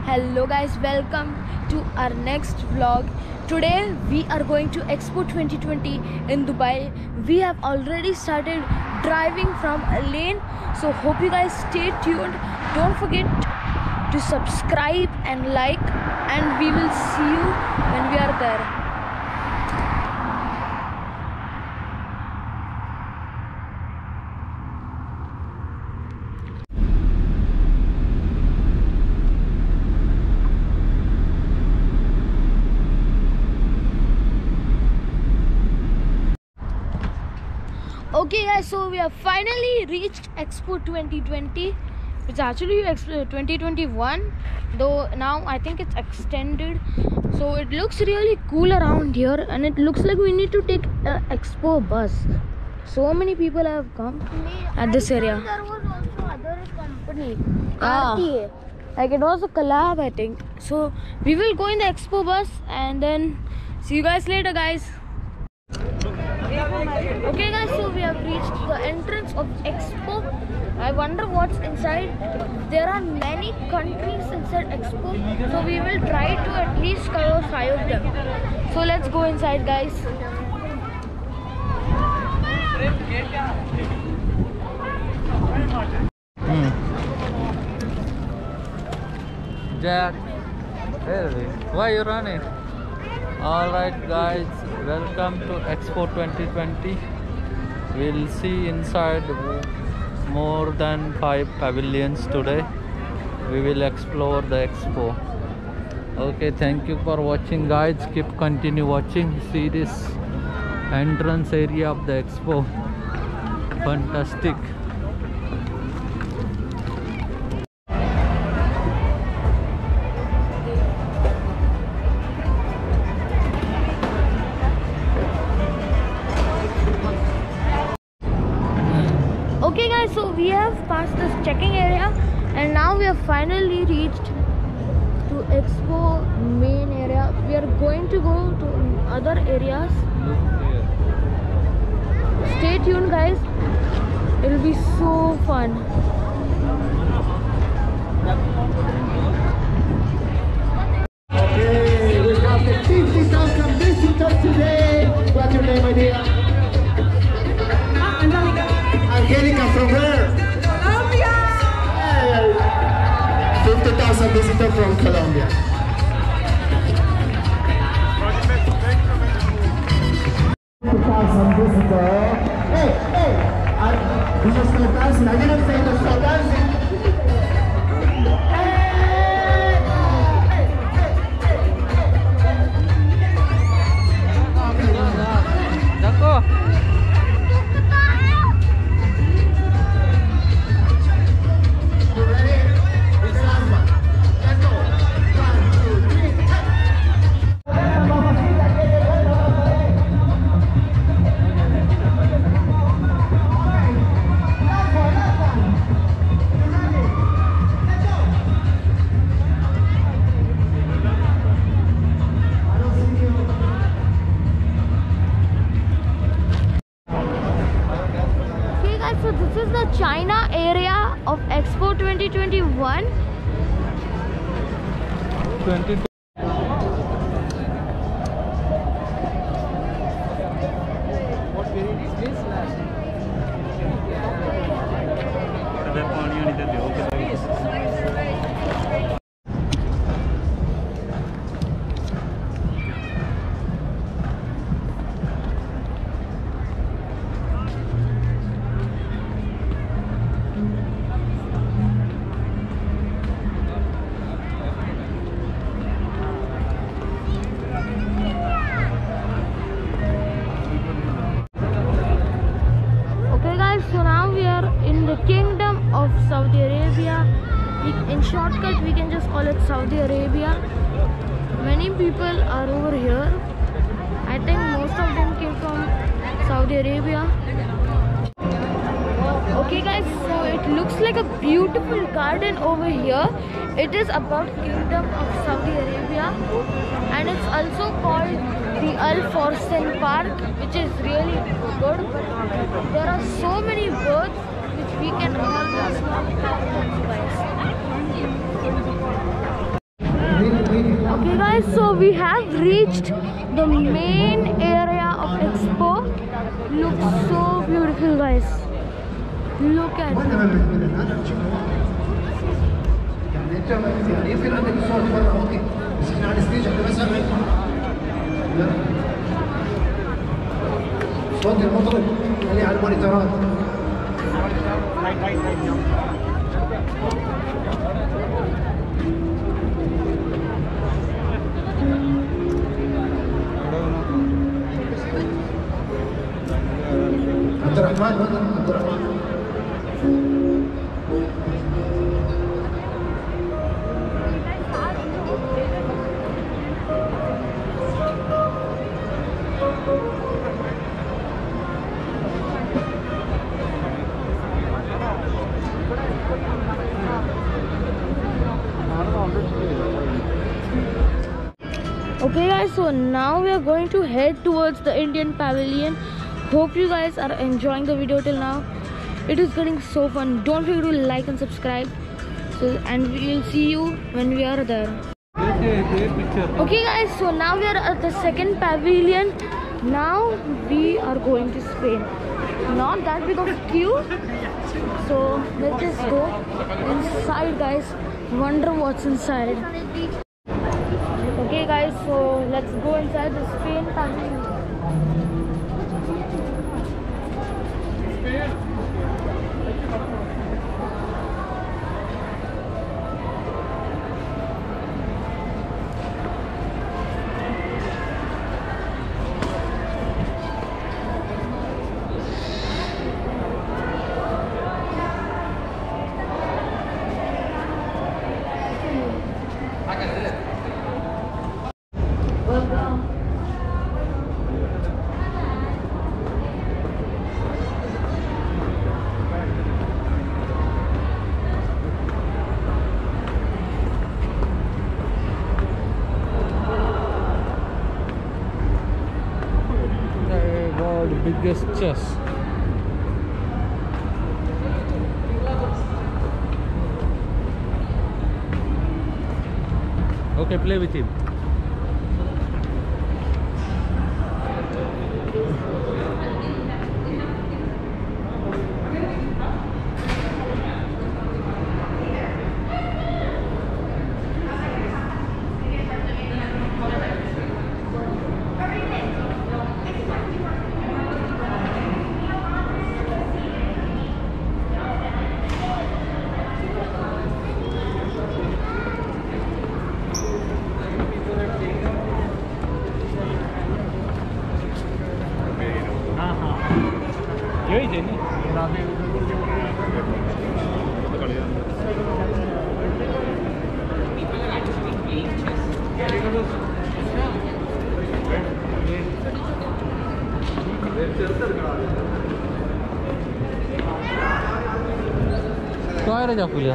Hello guys, welcome to our next vlog. Today we are going to Expo 2020 in Dubai. We have already started driving from a lane, so hope you guys stay tuned. Don't forget to subscribe and like, and we will see you when we are there. Okay guys, so we have finally reached Expo 2020. It's actually 2021, though now I think it's extended. So it looks really cool around here, and it looks like we need to take an Expo bus. So many people have come at this area. There was also other company. Like it was a collab, I think. So we will go in the Expo bus and then see you guys later, guys. Okay guys, so we have reached the entrance of Expo. I wonder what's inside. There are many countries inside Expo, so we will try to at least cover 5 of them. So let's go inside, guys. Jack, hey, why you running? Alright guys, welcome to Expo 2020. We'll see inside more than 5 pavilions today. We will explore the expo. Okay, thank you for watching guys. Continue watching. See this entrance area of the expo. Fantastic. Okay guys, so we have passed this checking area and now we have finally reached to Expo main area. We are going to go to other areas. Stay tuned guys, it will be so fun. Okay, we have the 50,000 visitors today. What's your name, my dear? Angelica from where? Colombia! Hey, 50,000 visitors from Colombia. 50,000 visitors. Hey, we just start dancing. I didn't say to start dancing. So this is the China area of Expo 2021. 22. So now we are in the Kingdom of Saudi Arabia. In shortcut we can just call it Saudi Arabia. Many people are over here. I think most of them came from Saudi Arabia. Okay guys, so it looks like a beautiful garden over here. It is about Kingdom of Saudi Arabia, and it's also called the Al Forsan Park, which is really good. But there are so many birds which we can almost not count them, guys. guys, so we have reached the main area of Expo. Looks so beautiful, guys. Look at it. يعني انت يعني يمكن عندك صوت برا اوكي بس احنا على الستيج احنا بس صوت المطرب اللي على المونيتورات عبد الرحمن وين عبد الرحمن Okay guys, so now we are going to head towards the Indian Pavilion. Hope you guys are enjoying the video till now. It is getting so fun. Don't forget to like and subscribe. And we will see you when we are there. Okay guys, so now we are at the second pavilion. Now we are going to Spain. Not that big of queue. So let's just go inside, guys. Wonder what's inside. Okay guys, so let's go inside the Spain pavilion. Biggest chess. Okay, play with him. काय रे जापुल्या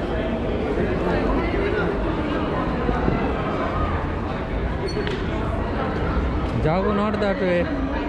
जागो not that way.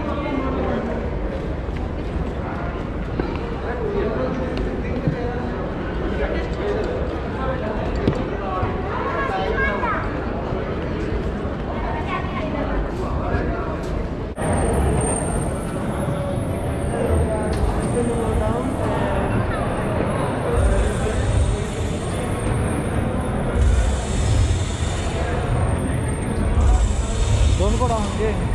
Don't go down, yeah.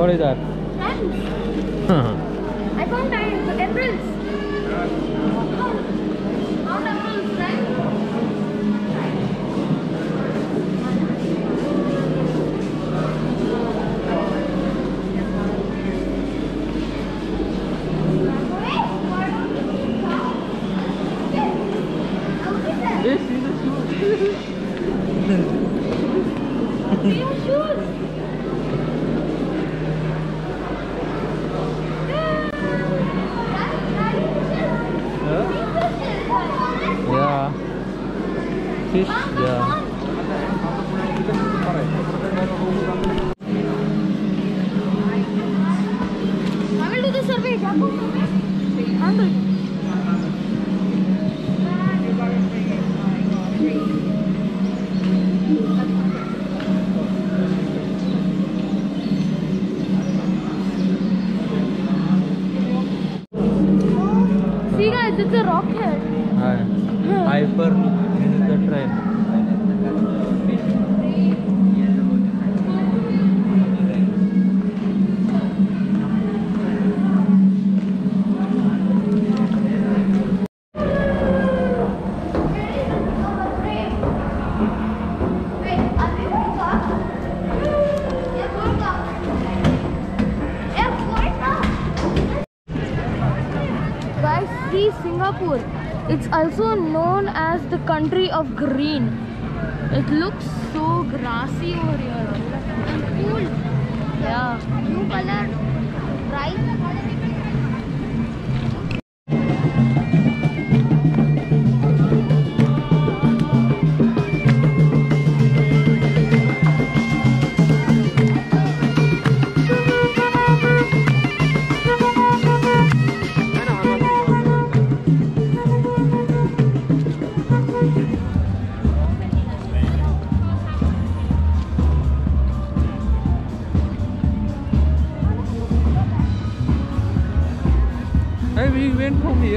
What is that? I found the emeralds. Found emeralds, right? Yes, see the shoes. See your shoes. Yeah. Fish, yeah. I will do the survey. I'm doing. See guys, it's a rocket. Hyper is the train. Guys, see Singapore. It's also known as the country of green. It looks so grassy over here. And cool. Yeah. Blue color. Bright. Hey, we went from here.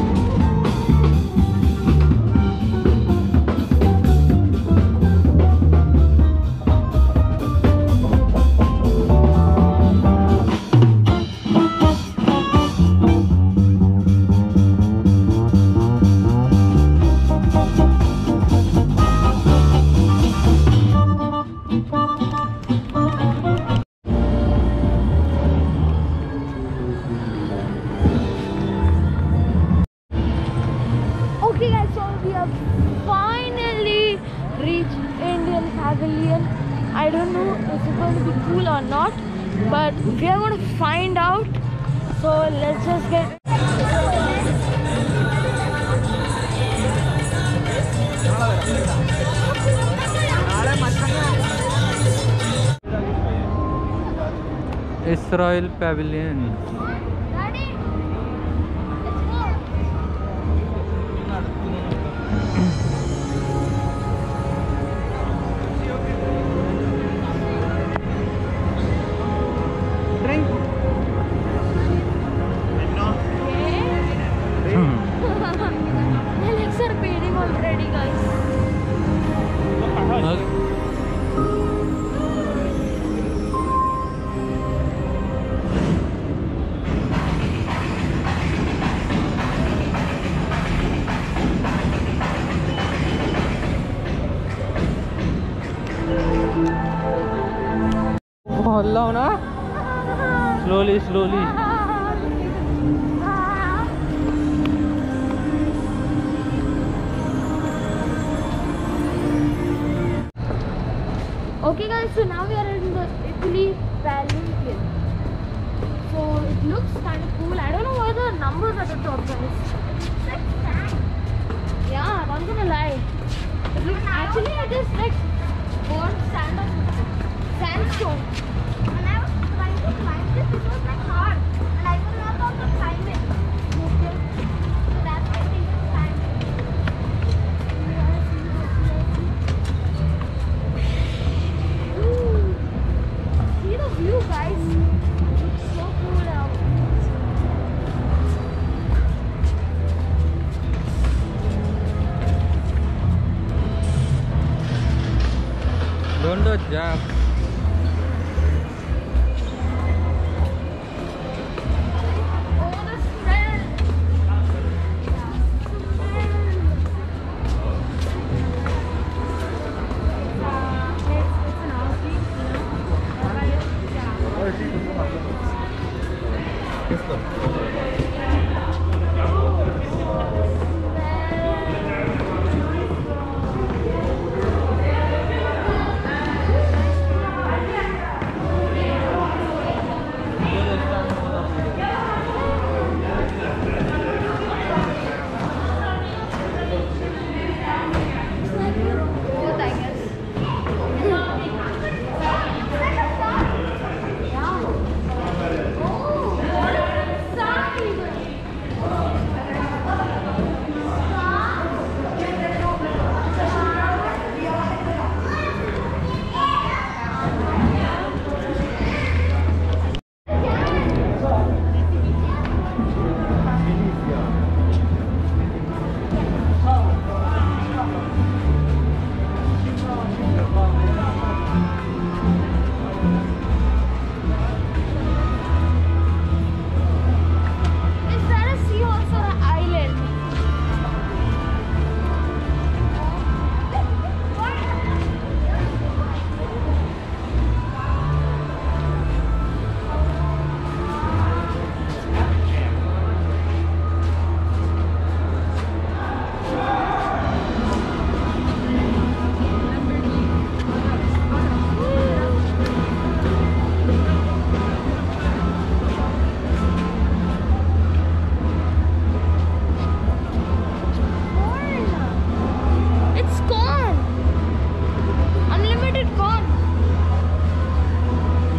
Okay guys, so we have finally reached Indian Pavilion. I don't know if it's going to be cool or not, but we are going to find out. So let's just get. Israel Pavilion. Daddy, let's go. My legs are paining already, guys. Oh, Allah, na? Slowly, slowly. Okay guys, so now we are in the Italy Pavilion. So it looks kind of cool. I don't know why the numbers at the top, guys. Yeah, I'm not gonna lie. It looks, actually it is like burnt sandstone. When I was trying to climb this, it was like hard. And I was not able to climb it. Okay. So that's why I think it's time. Ooh. See the view, guys. It's so cool out. Don't do Jack.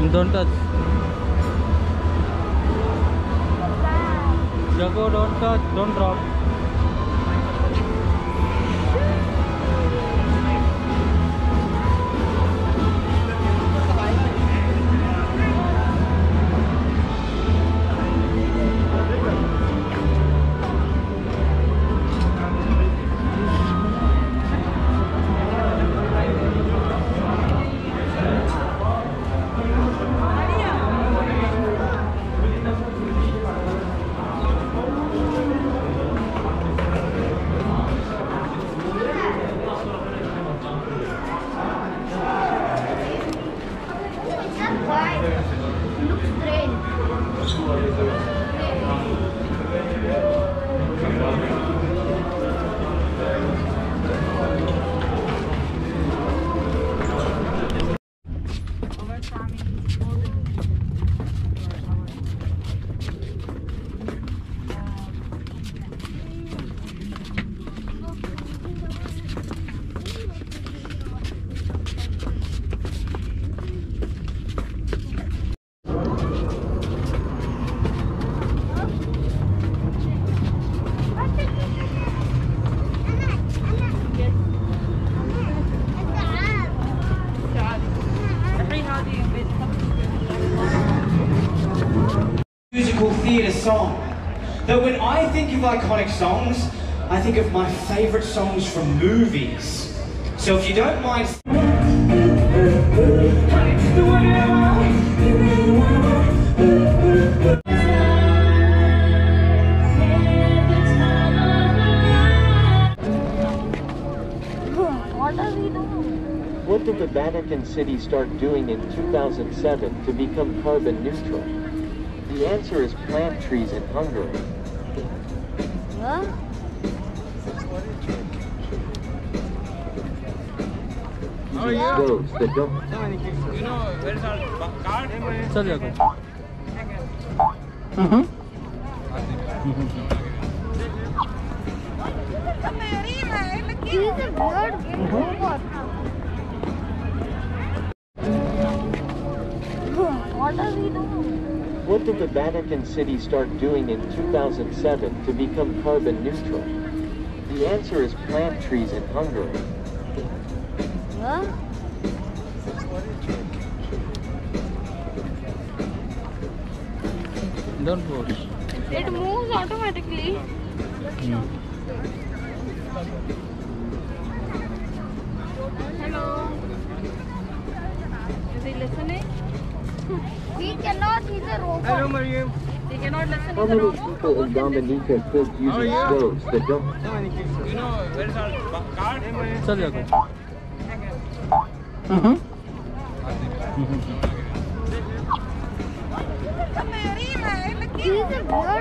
Don't touch. Jago, don't touch, don't drop. Looks strange. Musical theatre song. That when I think of iconic songs, I think of my favourite songs from movies. So if you don't mind. What are we doing? What did the Vatican City start doing in 2007 to become carbon neutral? The answer is plant trees in Hungary. Huh? Using roads that don't. चल जाओ. This is a weird robot. What are we doing? What did the Vatican City start doing in 2007 to become carbon neutral? The answer is plant trees in Hungary. Huh? Don't push. It moves automatically. Hello. Is he listening? He cannot. He's a robot. Hello, Mariam. He cannot listen. How many people in Dominica cook using stoves that don't? चल जाओ. He's a weird